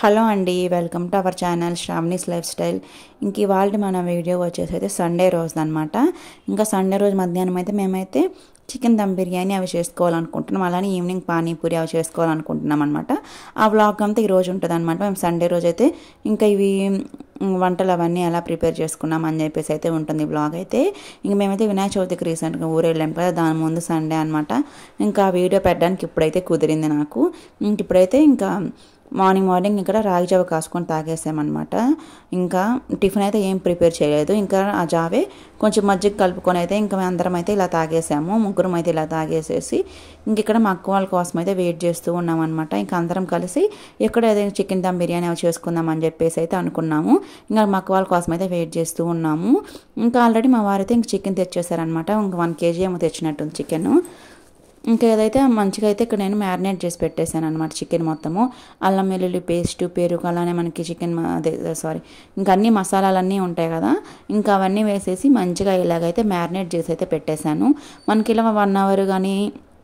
Hello అండి, welcome to our channel Shravani's lifestyle. ఇంక ఇవాళ మన వీడియో వచ్చేసి అయితే సండే రోజు అనమాట. ఇంకా సండే రోజు మధ్యాహ్నం అయితే మేమైతే చికెన్ దమ్ బిర్యానీ అవి చేసుకోవాలనుకుంటున్నాం. అలానే ఈవినింగ్ పానీపూరి అవి చేసుకోవాలనుకుంటున్నాం అనమాట. ఆ వ్లాగ్ అంతా ఈరోజు ఉంటుంది అనమాట. మేము సండే రోజు అయితే ఇంకా ఇవి వంటలు అవన్నీ ఎలా ప్రిపేర్ చేసుకున్నాం అని చెప్పేసి అయితే ఉంటుంది వ్లాగ్ అయితే. ఇంక మేమైతే వినాయక చవితికి రీసెంట్గా ఊరు వెళ్ళాం కదా, దాని ముందు సండే అనమాట. ఇంకా వీడియో పెట్టడానికి ఇప్పుడైతే కుదిరింది నాకు. ఇప్పుడైతే ఇంకా మార్నింగ్ ఇక్కడ రాగి జావ కాసుకొని తాగేసామన్నమాట. ఇంకా టిఫిన్ అయితే ఏం ప్రిపేర్ చేయలేదు. ఇంకా ఆ జావే కొంచెం మజ్జిగ కలుపుకొని అయితే ఇంకా అందరం అయితే ఇలా తాగేసాము. ముగ్గురం అయితే ఇలా తాగేసేసి ఇంక ఇక్కడ మా అక్క వాళ్ళ కోసం అయితే వెయిట్ చేస్తూ ఉన్నాం అనమాట. ఇంకా అందరం కలిసి ఎక్కడ ఏదైనా చికెన్ దమ్ బిర్యానీ అవి చేసుకుందాం అని చెప్పేసి అయితే అనుకున్నాము. ఇంకా మా అక్క వాళ్ళ కోసం అయితే వెయిట్ చేస్తూ ఉన్నాము. ఇంకా ఆల్రెడీ మా వారైతే ఇంక చికెన్ తెచ్చేసారనమాట. ఇంకా 1 kg ఏమో తెచ్చినట్టుంది చికెన్. ఇంకా ఏదైతే మంచిగా అయితే ఇక్కడ నేను మ్యారినేట్ చేసి పెట్టేశాను అనమాట చికెన్ మొత్తము. అల్లం వెల్లుల్లి పేస్ట్, పెరుగు, అలానే మనకి చికెన్ ఇంకా అన్ని మసాలాలన్నీ ఉంటాయి కదా, ఇంకా అవన్నీ వేసేసి మంచిగా ఇలాగైతే మ్యారినేట్ చేసి అయితే పెట్టేశాను. మనకి ఇలా 1 hour కానీ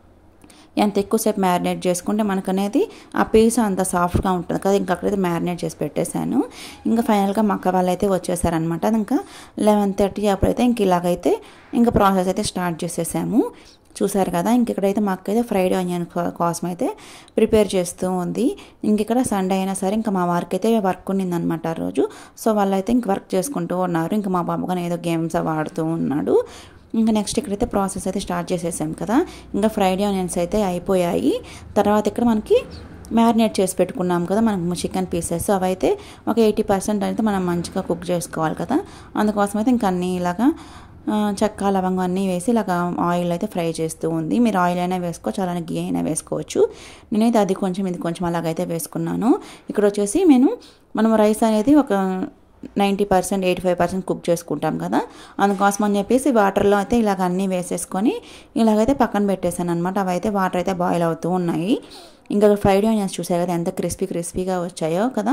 ఎంత ఎక్కువసేపు మ్యారినేట్ చేసుకుంటే మనకు అనేది ఆ పీస్ అంత సాఫ్ట్గా ఉంటుంది కదా. ఇంకా అక్కడైతే మ్యారినేట్ చేసి పెట్టేశాను. ఇంకా ఫైనల్గా మా అక్క వాళ్ళు అయితే వచ్చేసారనమాట. ఇంకా 11:30 అప్పుడైతే ఇంక ఇలాగైతే ఇంకా ప్రాసెస్ అయితే స్టార్ట్ చేసేసాము. చూసారు కదా. ఇంక ఇక్కడైతే మా అక్క అయితే ఫ్రైడ్ ఆనియన్ కోసం అయితే ప్రిపేర్ చేస్తూ ఉంది. ఇంక ఇక్కడ సండే అయినా సరే ఇంకా మా వారికి అయితే వర్క్ ఉన్నిందనమాట ఆ రోజు. సో వాళ్ళైతే ఇంక వర్క్ చేసుకుంటూ ఉన్నారు. ఇంకా మా బాబు కానీ ఏదో గేమ్స్ ఆడుతూ ఉన్నాడు. ఇంకా నెక్స్ట్ ఇక్కడైతే ప్రాసెస్ అయితే స్టార్ట్ చేసేసాం కదా. ఇంకా ఫ్రైడ్ ఆనియన్స్ అయితే అయిపోయాయి. తర్వాత ఇక్కడ మనకి మ్యారినేట్ చేసి పెట్టుకున్నాం కదా మనకు చికెన్ పీసెస్, అవైతే ఒక 80% అయితే మనం మంచిగా కుక్ చేసుకోవాలి కదా. అందుకోసం అయితే ఇంకా అన్నీ ఇలాగా చెక్క లవంగం అన్నీ వేసి ఇలాగ ఆయిల్ అయితే ఫ్రై చేస్తూ ఉంది. మీరు ఆయిల్ అయినా వేసుకోవచ్చు, అలానే గీ అయినా వేసుకోవచ్చు. నేనైతే అది కొంచెం ఇది కొంచెం అలాగైతే వేసుకున్నాను. ఇక్కడ వచ్చేసి మనం రైస్ అనేది ఒక 90% 85% కుక్ చేసుకుంటాం కదా, అందుకోసం అని చెప్పేసి వాటర్లో అయితే ఇలాగ అన్నీ వేసేసుకొని ఇలాగైతే పక్కన పెట్టేశాను అనమాట. అవైతే వాటర్ అయితే బాయిల్ అవుతూ ఉన్నాయి. ఇంకా ఫ్రైడ్ ఆనియన్స్ చూసారు కదా ఎంత క్రిస్పీగా వచ్చాయో కదా.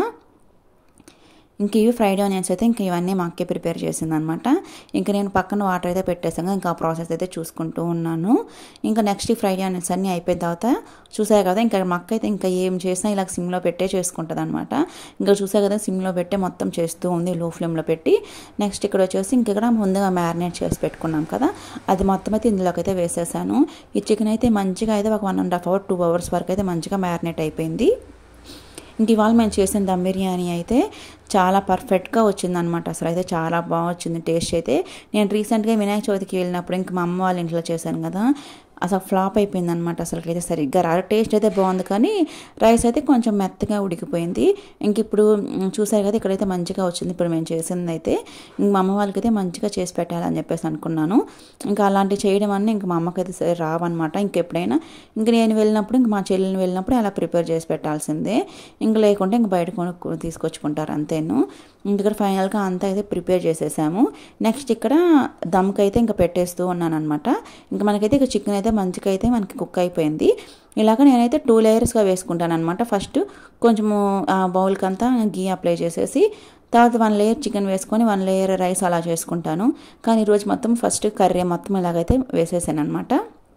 ఇంక ఇవి ఫ్రైడ్ ఆనియన్స్ అయితే ఇంక ఇవన్నీ మా అక్కే ప్రిపేర్ చేసిందనమాట. ఇంకా నేను పక్కన వాటర్ అయితే పెట్టేసాను. ఇంకా ఆ ప్రాసెస్ అయితే చూసుకుంటూ ఉన్నాను. ఇంకా నెక్స్ట్ ఈ ఫ్రైడ్ ఆనియన్స్ అన్నీ అయిపోయిన తర్వాత చూసారు కదా, ఇంకా మా అక్క అయితే ఇంకా ఏం చేసినా ఇలా సిమ్లో పెట్టే చేసుకుంటుంది అనమాట. ఇంకా చూసారు కదా, సిమ్లో పెట్టే మొత్తం చేస్తూ ఉంది, లో ఫ్లేమ్లో పెట్టి. నెక్స్ట్ ఇక్కడ వచ్చేసి ఇంక ఇక్కడ ముందుగా మ్యారినేట్ చేసి పెట్టుకున్నాం కదా, అది మొత్తం అయితే ఇందులోకి అయితే వేసేసాను. ఈ చికెన్ అయితే మంచిగా అయితే ఒక 1.5 hour 2 hours వరకు అయితే మంచిగా మ్యారినేట్ అయిపోయింది. ఇంక ఇవాళ మేము చేసిన దమ్ బిర్యానీ అయితే చాలా పర్ఫెక్ట్గా వచ్చిందనమాట. అసలు అయితే చాలా బాగా వచ్చింది టేస్ట్ అయితే. నేను రీసెంట్గా వినాయక చవితికి వెళ్ళినప్పుడు ఇంక మా అమ్మ వాళ్ళ ఇంట్లో చేశాను కదా, అసలు ఫ్లాప్ అయిపోయింది అనమాట. అసలుకి అయితే సరిగ్గా టేస్ట్ అయితే బాగుంది కానీ రైస్ అయితే కొంచెం మెత్తగా ఉడికిపోయింది. ఇంక ఇప్పుడు చూసారు కదా, ఇక్కడైతే మంచిగా వచ్చింది. ఇప్పుడు మేము చేసింది అయితే ఇంక మా అమ్మ వాళ్ళకైతే మంచిగా చేసి పెట్టాలని చెప్పేసి అనుకున్నాను. ఇంకా అలాంటివి చేయడం అన్నీ ఇంక మా అమ్మకైతే రావన్నమాట. ఇంకెప్పుడైనా ఇంక నేను వెళ్ళినప్పుడు ఇంక మా చెల్లెని వెళ్ళినప్పుడు అలా ప్రిపేర్ చేసి పెట్టాల్సిందే. ఇంక లేకుంటే ఇంక బయట తీసుకొచ్చుకుంటారు అంతేను. ఇక్కడ ఫైనల్గా అంతా అయితే ప్రిపేర్ చేసేసాము. నెక్స్ట్ ఇక్కడ దమ్కి అయితే ఇంకా పెట్టేస్తూ ఉన్నాను అనమాట. ఇంకా మనకైతే ఇక చికెన్ అయితే మంచిగా అయితే మనకి కుక్ అయిపోయింది. ఇలాగ నేనైతే 2 layers వేసుకుంటాను అనమాట. ఫస్ట్ కొంచెము బౌల్కి అంతా గీ అప్లై చేసేసి తర్వాత 1 layer చికెన్ వేసుకొని 1 layer రైస్ అలా చేసుకుంటాను. కానీ ఈరోజు మొత్తం ఫస్ట్ కర్రీ మొత్తం ఇలాగైతే వేసేసాను అనమాట.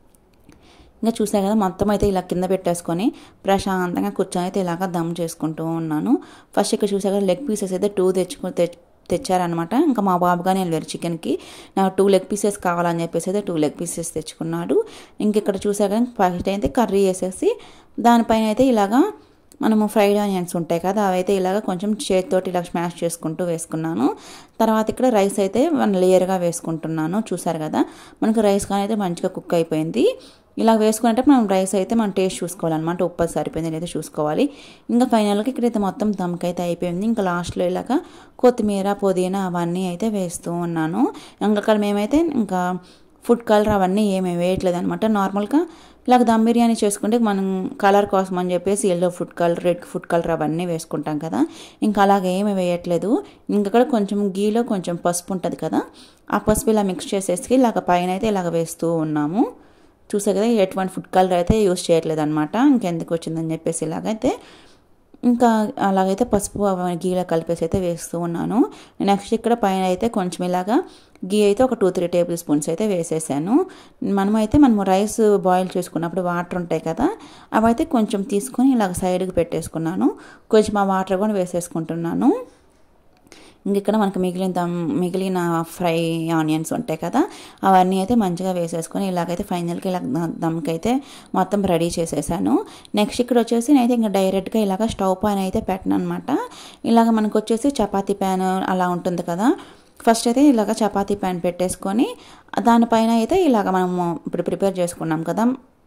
ఇంకా చూసాను కదా, మొత్తం అయితే ఇలా కింద పెట్టేసుకొని ప్రశాంతంగా కూర్చొని అయితే ఇలాగ దమ్ చేసుకుంటూ ఉన్నాను. ఫస్ట్ ఇక్కడ చూసాక లెగ్ పీసెస్ అయితే 2 తెచ్చారనమాట. ఇంకా మా బాబు కానీ వెళ్ళారు చికెన్కి, నాకు 2 leg pieces కావాలని చెప్పేసి అయితే 2 leg pieces తెచ్చుకున్నాడు. ఇంక ఇక్కడ చూసాక ఫస్ట్ అయితే కర్రీ వేసేసి దానిపైన అయితే ఇలాగా మనము ఫ్రైడ్ ఆనియన్స్ ఉంటాయి కదా, అవైతే ఇలాగ కొంచెం చేతితోటి ఇలా స్మాష్ చేసుకుంటూ వేసుకున్నాను. తర్వాత ఇక్కడ రైస్ అయితే 1 layer వేసుకుంటున్నాను. చూసారు కదా, మనకు రైస్ కానీ అయితే మంచిగా కుక్ అయిపోయింది. ఇలా వేసుకున్నట్టు మనం రైస్ అయితే మనం టేస్ట్ చూసుకోవాలన్నమాట, ఉప్పు సరిపోయింది లేదా చూసుకోవాలి. ఇంకా ఫైనల్గా ఇక్కడైతే మొత్తం దమ్కి అయితే అయిపోయింది. ఇంకా లాస్ట్లో ఇలాగ కొత్తిమీర, పుదీనా అవన్నీ అయితే వేస్తూ ఉన్నాను. ఇంకా అక్కడ మేమైతే ఇంకా ఫుడ్ కలర్ అవన్నీ ఏమీ వేయట్లేదు అనమాట. నార్మల్గా ఇలాగ దమ్ బిర్యానీ చేసుకుంటే మనం కలర్ కోసం అని చెప్పేసి yellow food colour, red food colour అవన్నీ వేసుకుంటాం కదా, ఇంకా అలాగే ఏమీ వేయట్లేదు. ఇంకక్కడ కొంచెం గీలో కొంచెం పసుపు ఉంటుంది కదా, ఆ పసుపు ఇలా మిక్స్ చేసేసి ఇలాగ పైన అయితే ఇలాగ వేస్తూ ఉన్నాము. చూసే కదా, ఎటువంటి ఫుడ్ కలర్ అయితే యూస్ చేయట్లేదు అనమాట. ఇంకెందుకు వచ్చిందని చెప్పేసి ఇలాగైతే ఇంకా అలాగైతే పసుపు గీలా కలిపేసి అయితే వేస్తూ ఉన్నాను. నెక్స్ట్ ఇక్కడ పైన అయితే కొంచెం ఇలాగా గీ అయితే ఒక 2-3 టేబుల్ స్పూన్స్ అయితే వేసేసాను. మనము రైస్ బాయిల్ చేసుకున్నప్పుడు వాటర్ ఉంటాయి కదా, అవైతే కొంచెం తీసుకొని ఇలాగ సైడ్కి పెట్టేసుకున్నాను. కొంచెం ఆ వాటర్ కూడా వేసేసుకుంటున్నాను. ఇక్కడ మనకు మిగిలిన ఫ్రై ఆనియన్స్ ఉంటాయి కదా, అవన్నీ అయితే మంచిగా వేసేసుకొని ఇలాగైతే ఫైనల్గా ఇలా దమ్కి అయితే మొత్తం రెడీ చేసేసాను. నెక్స్ట్ ఇక్కడ వచ్చేసి నేనైతే ఇంకా డైరెక్ట్గా ఇలాగ స్టవ్ పైన అయితే పెట్టను అనమాట. ఇలాగ మనకు వచ్చేసి చపాతీ ప్యాన్ అలా ఉంటుంది కదా, ఫస్ట్ అయితే ఇలాగ చపాతీ ప్యాన్ పెట్టేసుకొని దానిపైన అయితే ఇలాగ మనము ఇప్పుడు ప్రిపేర్ చేసుకున్నాం కదా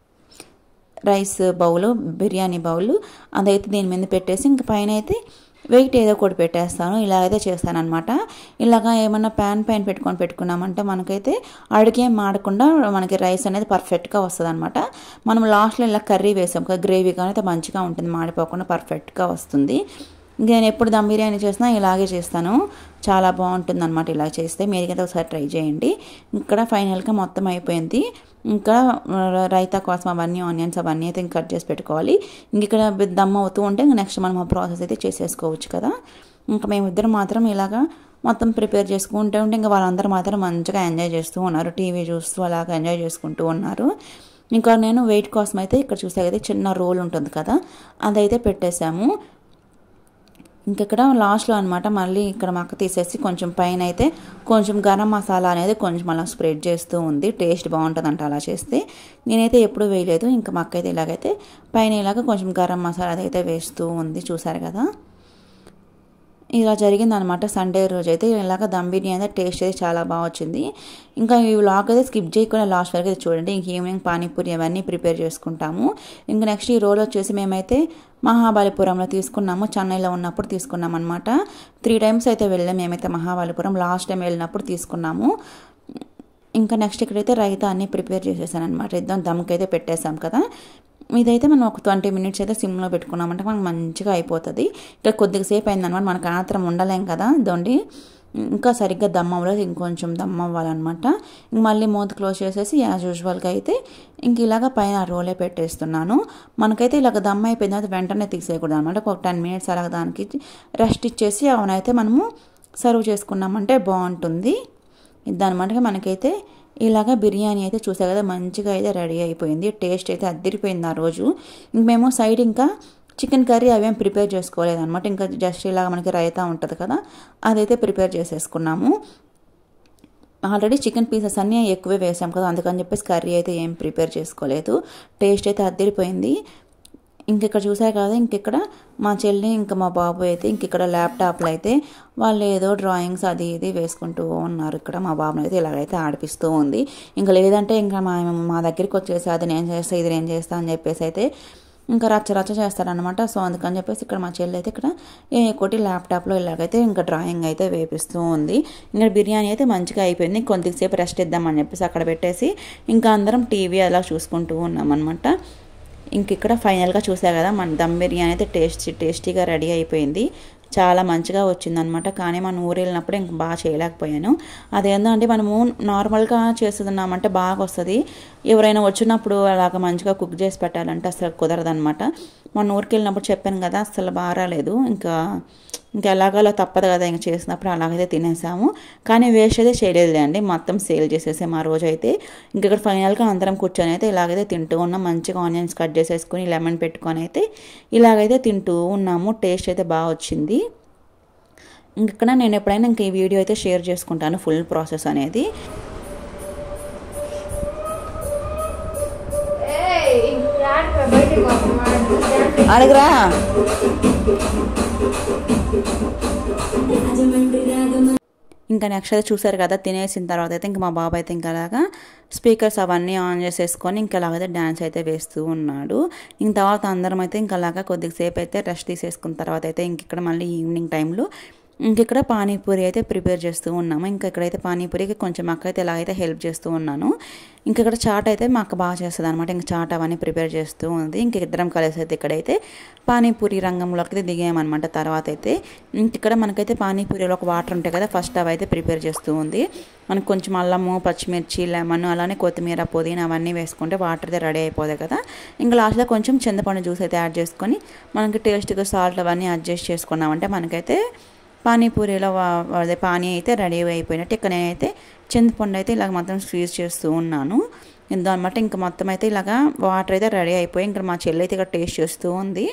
రైస్ బౌలు, బిర్యానీ బౌలు, అదైతే దీని మీద పెట్టేసి ఇంక పైన అయితే వెయిట్ ఏదో ఒకటి పెట్టేస్తాను. ఇలా అయితే చేస్తానన్నమాట. ఇలాగ ఏమన్నా ప్యాన్ పైన పెట్టుకున్నామంటే మనకైతే అడుగేం మాడకుండా మనకి రైస్ అనేది పర్ఫెక్ట్గా వస్తుంది అనమాట. మనం లాస్ట్లో ఇలా కర్రీ వేసాం కదా, గ్రేవీ కానీ అయితే మంచిగా ఉంటుంది, మాడిపోకుండా పర్ఫెక్ట్గా వస్తుంది. నేను ఎప్పుడు దమ్ బిర్యానీ చేసినా ఇలాగే చేస్తాను, చాలా బాగుంటుంది అనమాట. ఇలా చేస్తే మీరైతే ఒకసారి ట్రై చేయండి. ఇక్కడ ఫైనల్గా మొత్తం అయిపోయింది. ఇంకా రైతా కోసం అవన్నీ ఆనియన్స్ అవన్నీ అయితే కట్ చేసి పెట్టుకోవాలి. ఇక్కడ దమ్ అవుతూ ఉంటే నెక్స్ట్ మనం ఆ ప్రాసెస్ అయితే చేసేసుకోవచ్చు కదా. ఇంకా మేమిద్దరం మాత్రం ఇలాగా మొత్తం ప్రిపేర్ చేసుకుంటూ ఉంటే ఇంకా వాళ్ళందరూ మాత్రం మంచిగా ఎంజాయ్ చేస్తూ ఉన్నారు, టీవీ చూస్తూ అలాగ ఎంజాయ్ చేసుకుంటూ ఉన్నారు. ఇంకా నేను వెయిట్ కోసం అయితే ఇక్కడ చూసా కదా చిన్న రోల్ ఉంటుంది కదా, అదైతే పెట్టేశాము. ఇంకెక్కడ లాస్ట్లో అనమాట మళ్ళీ ఇక్కడ మక్క తీసేసి కొంచెం పైన అయితే కొంచెం గరం మసాలా అనేది కొంచెం అలా స్ప్రెడ్ చేస్తూ ఉంది. టేస్ట్ బాగుంటుందంట అలా చేస్తే. నేనైతే ఎప్పుడూ వేయలేదు. ఇంకా మక్క అయితే ఇలాగైతే పైన ఇలాగ కొంచెం గరం మసాలా అదైతే వేస్తూ ఉంది, చూసారు కదా. ఇలా జరిగిందనమాట. సండే రోజు అయితే ఇలాగ దమ్ బిర్యానీ టేస్ట్ అయితే చాలా బాగా వచ్చింది. ఇంకా ఈ వ్లాగ్ అయితే స్కిప్ చేయకుండా లాస్ట్ వరకు అయితే చూడండి. ఇంక ఈవినింగ్ పానీపూరి అవన్నీ ప్రిపేర్ చేసుకుంటాము. ఇంకా నెక్స్ట్ ఈ రోజు వచ్చేసి మేమైతే మహాబలిపురంలో తీసుకున్నాము, చెన్నైలో ఉన్నప్పుడు తీసుకున్నాం అనమాట. 3 times అయితే వెళ్ళాము మేమైతే మహాబలిపురం. లాస్ట్ టైం వెళ్ళినప్పుడు తీసుకున్నాము. ఇంకా నెక్స్ట్ ఇక్కడైతే రైతా అన్నీ ప్రిపేర్ చేసేసాను అనమాట. ఇద్దాం దమ్కి అయితే పెట్టేసాం కదా. ఇదైతే మనం ఒక 20 minutes అయితే సిమ్లో పెట్టుకున్నామంటే మనకు మంచిగా అయిపోతుంది. ఇక్కడ కొద్దిసేపు అయిందనమాట, మనకు ఆత్రం ఉండలేం కదా దొండి. ఇంకా సరిగ్గా దమ్ అవ్వలేదు, ఇంకొంచెం దమ్ అవ్వాలన్నమాట. ఇంక మళ్ళీ మూత క్లోజ్ చేసేసి యాజ్ యూజువల్గా అయితే ఇంక ఇలాగ పైన రోలే పెట్టేస్తున్నాను. మనకైతే ఇలాగ దమ్ అయిపోయిన తర్వాత వెంటనే తీసేయకూడదు అనమాట. ఒక 10 minutes అలాగ దానికి రెస్ట్ ఇచ్చేసి అవునైతే మనము సర్వ్ చేసుకున్నామంటే బాగుంటుంది. ఇదనమాట మనకైతే ఇలాగ బిర్యానీ అయితే చూసా కదా మంచిగా అయితే రెడీ అయిపోయింది. టేస్ట్ అయితే అద్దరిపోయింది ఆ రోజు. ఇంక మేము సైడ్ ఇంకా చికెన్ కర్రీ అవేం ప్రిపేర్ చేసుకోలేదన్నమాట. ఇంకా జస్ట్ ఇలాగ మనకి రైతా ఉంటుంది కదా, అదైతే ప్రిపేర్ చేసేసుకున్నాము. ఆల్రెడీ చికెన్ పీసెస్ అన్నీ ఎక్కువే వేసాం కదా, అందుకని చెప్పేసి కర్రీ అయితే ఏం ప్రిపేర్ చేసుకోలేదు. టేస్ట్ అయితే అద్దరిపోయింది. ఇంకెక్కడ చూసారు కదా, ఇంకెక్కడ మా చెల్లి ఇంకా మా బాబు అయితే ఇంకెక్కడ ల్యాప్టాప్లో అయితే వాళ్ళు ఏదో డ్రాయింగ్స్ అది ఇది వేసుకుంటూ ఉన్నారు. ఇక్కడ మా బాబుని అయితే ఇలాగైతే ఆడిపిస్తూ ఉంది. ఇంకా లేదంటే ఇంకా మా దగ్గరికి వచ్చేసి అది నేను చేస్తా ఇది నేను చేస్తా అని చెప్పేసి అయితే ఇంకా రచ్చ చేస్తారనమాట. సో అందుకని చెప్పేసి ఇక్కడ మా చెల్లి అయితే ఇక్కడ ఒకటి ల్యాప్టాప్లో ఇలాగైతే ఇంకా డ్రాయింగ్ అయితే వేపిస్తూ ఉంది. ఇంకా బిర్యానీ అయితే మంచిగా అయిపోయింది. కొద్దిసేపు రెస్ట్ ఇద్దామని చెప్పేసి అక్కడ పెట్టేసి ఇంకా అందరం టీవీ అలా చూసుకుంటూ ఉన్నాం అనమాట. ఇంక ఇక్కడ ఫైనల్గా చూసా కదా మన దమ్ బిర్యానీ అయితే టేస్టీగా రెడీ అయిపోయింది. చాలా మంచిగా వచ్చిందనమాట. కానీ మనం ఊరు వెళ్ళినప్పుడు ఇంక బాగా చేయలేకపోయాను. అదేంటంటే మనము నార్మల్గా చేస్తున్నామంటే బాగా వస్తుంది. ఎవరైనా వచ్చినప్పుడు అలాగ మంచిగా కుక్ చేసి పెట్టాలంటే అసలు కుదరదనమాట. మన ఊరికి వెళ్ళినప్పుడు చెప్పాను కదా అసలు బాగా రాలేదు. ఇంకా ఎలాగోలా తప్పదు కదా, ఇంక చేసినప్పుడు అలాగైతే తినేసాము. కానీ వేస్ట్ అయితే చేయలేదు అండి, మొత్తం సేల్ చేసేసాము ఆ రోజు అయితే. ఇక్కడ ఫైనల్గా అందరం కూర్చొని అయితే ఇలాగైతే తింటూ ఉన్నాం. మంచిగా ఆనియన్స్ కట్ చేసేసుకుని లెమన్ పెట్టుకొని అయితే ఇలాగైతే తింటూ ఉన్నాము. టేస్ట్ అయితే బాగా వచ్చింది. ఇక్కడ నేను ఎప్పుడైనా ఇంక ఈ వీడియో అయితే షేర్ చేసుకుంటాను ఫుల్ ప్రాసెస్ అనేది. అడగరా ఇంకా నెక్స్ట్ అయితే చూసారు కదా, తినేసిన తర్వాత అయితే ఇంకా మా బాబు అయితే ఇంకా అలాగా స్పీకర్స్ అవన్నీ ఆన్ చేసేసుకొని ఇంకా అలాగైతే డ్యాన్స్ అయితే వేస్తూ ఉన్నాడు. ఇంక తర్వాత అందరం అయితే ఇంకా అలాగా కొద్దిసేపు అయితే రెస్ట్ తీసేసుకున్న తర్వాత అయితే ఇంక ఇక్కడ మళ్ళీ ఈవినింగ్ టైంలో ఇంక ఇక్కడ పానీపూరి అయితే ప్రిపేర్ చేస్తూ ఉన్నాము. ఇంకా ఇక్కడైతే పానీపూరికి కొంచెం అక్కయితే ఎలాగైతే హెల్ప్ చేస్తూ ఉన్నాను. ఇంక ఇక్కడ చాట్ అయితే మా అక్క బాగా చేస్తుంది అనమాట. ఇంక చాట్ అవన్నీ ప్రిపేర్ చేస్తూ ఉంది. ఇంక ఇద్దరం కలిసి అయితే ఇక్కడైతే పానీపూరి రంగంలోకి అయితే దిగామన్నమాట. తర్వాత అయితే ఇంక ఇక్కడ మనకైతే పానీపూరిలో ఒక వాటర్ ఉంటాయి కదా, ఫస్ట్ అవి అయితే ప్రిపేర్ చేస్తూ ఉంది. మనకు కొంచెం అల్లము, పచ్చిమిర్చి, లెమన్, అలానే కొత్తిమీర, పుదీనా అవన్నీ వేసుకుంటే వాటర్ అయితే రెడీ అయిపోతాయి కదా. ఇంకా లాస్ట్లో కొంచెం చింతపండు జ్యూస్ అయితే యాడ్ చేసుకొని మనకి టేస్ట్గా సాల్ట్ అవన్నీ అడ్జస్ట్ చేసుకున్నామంటే మనకైతే పానీపూరిలో అదే పానీ అయితే రెడీ అయిపోయినట్టు. ఇక్కడ నేనైతే చింతపండు అయితే ఇలాగ మొత్తం స్క్వీజ్ చేస్తూ ఉన్నాను. ఇందో అనమాట. ఇంకా మొత్తం అయితే ఇలాగా వాటర్ అయితే రెడీ అయిపోయి ఇంకా మా చెల్లి అయితే ఇక్కడ టేస్ట్ చేస్తూ ఉంది.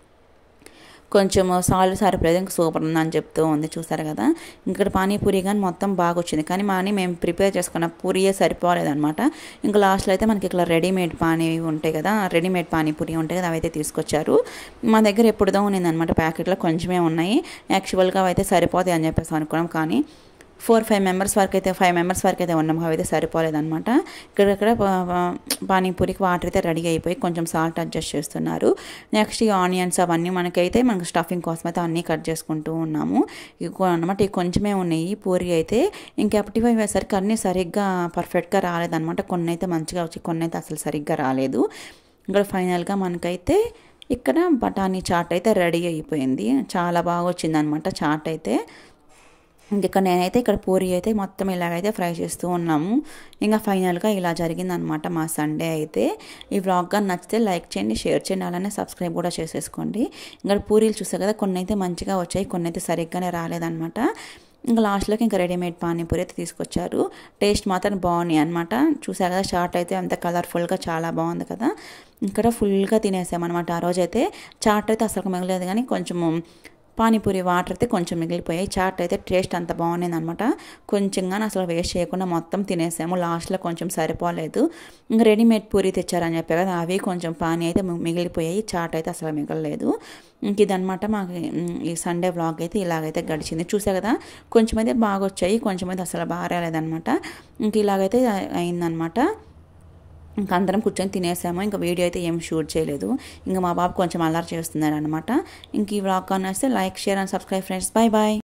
కొంచెం సాల్ట్ సరిపోలేదు, ఇంకా సూపర్ ఉందని చెప్తూ ఉంది. చూసారు కదా, ఇక్కడ పానీపూరి కానీ మొత్తం బాగా వచ్చింది. కానీ మేము ప్రిపేర్ చేసుకున్న పూరియే సరిపోలేదన్నమాట. ఇంకా లాస్ట్లో అయితే మనకి ఇక్కడ రెడీమేడ్ పానీ ఉంటాయి కదా, రెడీమేడ్ పానీపూరి ఉంటాయి కదా, అవైతే తీసుకొచ్చారు. మా దగ్గర ఎప్పుడుదో ఉన్నిందనమాట, ప్యాకెట్లో కొంచెమే ఉన్నాయి. యాక్చువల్గా అవైతే సరిపోతాయి అని చెప్పేసి అనుకున్నాం. కానీ 4-5 మెంబర్స్ వరకు అయితే ఉన్నాం. అవైతే సరిపోలేదన్నమాట. ఇక్కడ పానీపూరికి వాటర్ అయితే రెడీ అయిపోయి కొంచెం సాల్ట్ అడ్జస్ట్ చేస్తున్నారు. నెక్స్ట్ ఈ ఆనియన్స్ అవన్నీ మనకు స్టఫింగ్ కోసం అయితే అన్నీ కట్ చేసుకుంటూ ఉన్నాము. అనమాట ఈ కొంచెమే ఉన్నాయి పూరి అయితే. ఇంకెప్పటివి వేసరికి అన్నీ సరిగ్గా పర్ఫెక్ట్గా రాలేదన్నమాట. కొన్ని అయితే మంచిగా వచ్చి, కొన్ని అయితే అసలు సరిగ్గా రాలేదు. ఇక్కడ ఫైనల్గా మనకైతే ఇక్కడ బఠానీ చాట్ అయితే రెడీ అయిపోయింది. చాలా బాగా వచ్చిందనమాట చాట్ అయితే. ఇక్కడ నేనైతే ఇక్కడ పూరి అయితే మొత్తం ఇలాగైతే ఫ్రై చేస్తూ ఉన్నాము. ఇంకా ఫైనల్గా ఇలా జరిగిందనమాట మా సండే అయితే. ఈ వ్లాగ్ కానీ నచ్చితే లైక్ చేయండి, షేర్ చేయండి, అలానే సబ్స్క్రైబ్ కూడా చేసేసుకోండి. ఇంకా పూరీలు చూసారు కదా, కొన్ని అయితే మంచిగా వచ్చాయి, కొన్ని అయితే సరిగ్గానే రాలేదనమాట. ఇంకా లాస్ట్లోకి ఇంకా రెడీమేడ్ పానీపూరి అయితే తీసుకొచ్చారు. టేస్ట్ మాత్రం బాగున్నాయి అనమాట. చూసారు కదా, చాట్ అయితే అంత కలర్ఫుల్గా చాలా బాగుంది కదా. ఇక్కడ ఫుల్గా తినేసామన్నమాట. ఆ రోజైతే చాట్ అయితే అసలు మిగలేదు, కానీ కొంచెము పానీపూరి వాటర్ అయితే కొంచెం మిగిలిపోయాయి. చాట్ అయితే టేస్ట్ అంత బాగుంది అనమాట. కొంచెంగా అసలు వేస్ట్ చేయకుండా మొత్తం తినేసాము. లాస్ట్లో కొంచెం సరిపోలేదు. ఇంకా రెడీమేడ్ పూరి తెచ్చారని చెప్పే కదా, అవి కొంచెం పానీ అయితే మిగిలిపోయాయి. చాట్ అయితే అసలు మిగలలేదు. ఇంక ఇదనమాట మాకు ఈ సండే వ్లాగ్ అయితే ఇలాగైతే గడిచింది. చూసా కదా, కొంచెం అయితే బాగా వచ్చాయి, కొంచెం అయితే అసలు బాగా రాలేదనమాట. ఇంక ఇలాగైతే అయిందనమాట. ఇంకా అందరం కూర్చొని తినేసాము. ఇంకా వీడియో అయితే ఏం షూట్ చేయలేదు. ఇంకా మా బాబు కొంచెం అల్లరి చేస్తున్నాడు అనమాట. ఇంక ఈ వ్లాగ్ కానీ వస్తే like, share and subscribe friends. Bye bye.